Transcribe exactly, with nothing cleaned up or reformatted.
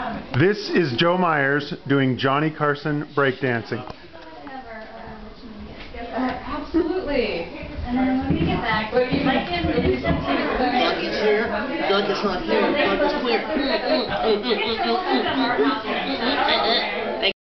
This is Joe Meyers doing Jonny Carson Breakdancing. Uh, absolutely. And then when we get back, would you like him to do something? Doug is here. Doug is not here. Doug is clear.